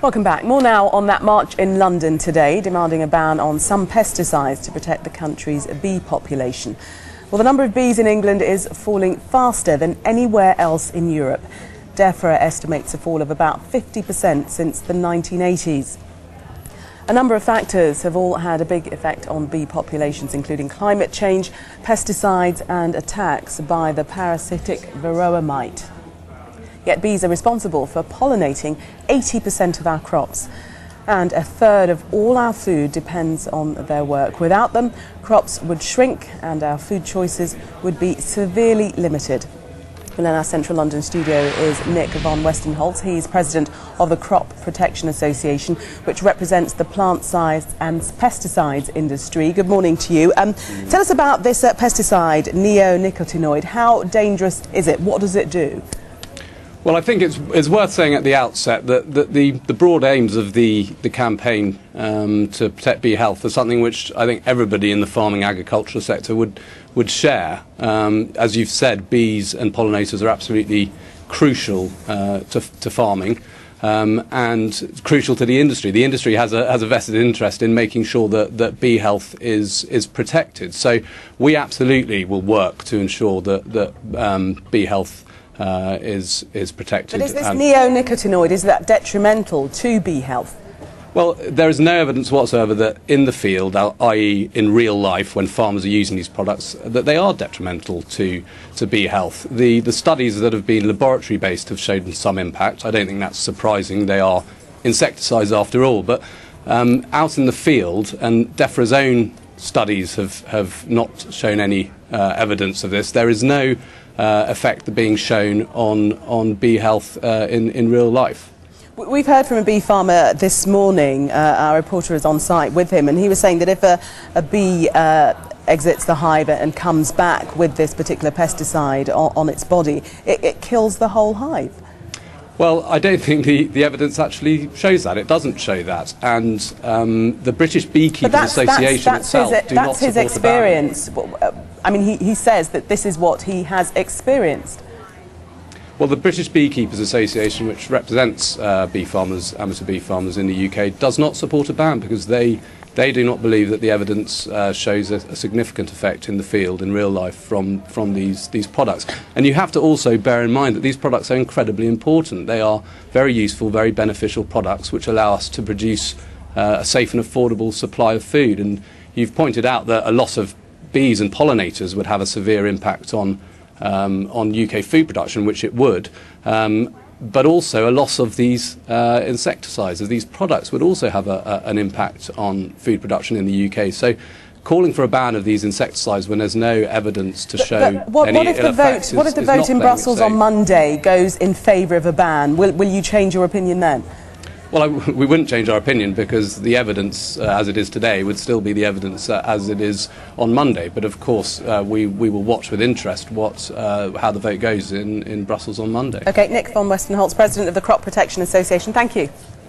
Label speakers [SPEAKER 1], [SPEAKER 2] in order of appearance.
[SPEAKER 1] Welcome back. More now on that march in London today, demanding a ban on some pesticides to protect the country's bee population. Well, the number of bees in England is falling faster than anywhere else in Europe. DEFRA estimates a fall of about 50% since the 1980s. A number of factors have all had a big effect on bee populations, including climate change, pesticides and attacks by the parasitic varroa mite. Yet bees are responsible for pollinating 80% of our crops, and a third of all our food depends on their work. Without them, crops would shrink and our food choices would be severely limited. Well, in our central London studio is Nick van Westenholz. He's president of the Crop Protection Association, which represents the plant science and pesticides industry. Good morning to you. Tell us about this pesticide, neonicotinoid. How dangerous is it? What does it do?
[SPEAKER 2] Well, I think it's worth saying at the outset that the broad aims of the campaign to protect bee health are something which I think everybody in the farming agricultural sector would share. As you've said, bees and pollinators are absolutely crucial to farming and crucial to the industry. The industry has a vested interest in making sure that bee health is protected. So we absolutely will work to ensure that bee health is protected.
[SPEAKER 1] But is this neonicotinoid, is that detrimental to bee health?
[SPEAKER 2] Well, there is no evidence whatsoever that in the field, i.e. in real life, when farmers are using these products, that they are detrimental to bee health. The studies that have been laboratory based have shown some impact. I don't think that's surprising. They are insecticides after all. But out in the field, and DEFRA's own studies have not shown any evidence of this. There is no effect being shown on bee health in real life.
[SPEAKER 1] We've heard from a bee farmer this morning. Our reporter is on site with him, and he was saying that if a bee exits the hive and comes back with this particular pesticide on its body, it kills the whole hive.
[SPEAKER 2] Well, I don't think the evidence actually shows that. It doesn't show that. And the British Beekeepers Association itself do not support
[SPEAKER 1] his experience. I mean, he says that this is what he has experienced.
[SPEAKER 2] Well, the British Beekeepers Association, which represents bee farmers, amateur bee farmers in the UK, does not support a ban because they do not believe that the evidence shows a significant effect in the field, in real life, from these products. And you have to also bear in mind that these products are incredibly important. They are very useful, very beneficial products which allow us to produce a safe and affordable supply of food. And you've pointed out that a loss of bees and pollinators would have a severe impact on UK food production, which it would. But also a loss of these insecticides, of these products, would also have an impact on food production in the UK. So calling for a ban of these insecticides when there's no evidence to show any ill effects
[SPEAKER 1] what if the vote in Brussels on Monday goes in favour of a ban? Will you change your opinion then?
[SPEAKER 2] Well, we wouldn't change our opinion because the evidence as it is today would still be the evidence as it is on Monday. But of course, we will watch with interest how the vote goes in Brussels on Monday.
[SPEAKER 1] OK, Nick van Westenholz, President of the Crop Protection Association, thank you.